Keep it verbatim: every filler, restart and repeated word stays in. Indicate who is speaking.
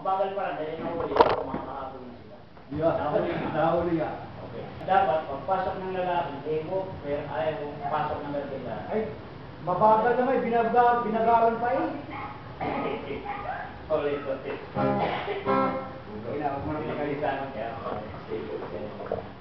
Speaker 1: Mabagal pa rin, dahil nahuli ako, mga kahapon na sila.
Speaker 2: Yeah,
Speaker 1: Nahuli nga.
Speaker 2: nahuli nga.
Speaker 1: Okay. Dapat, pagpasok ng lalaki, eh, mo, pero ayaw mo pasok ng lalaki.
Speaker 3: Ay, mabagal naman, binaga, binagawan pa eh.
Speaker 1: Ulit, ulit.
Speaker 3: Kailangan mo na
Speaker 1: Pinagalitan mo kaya.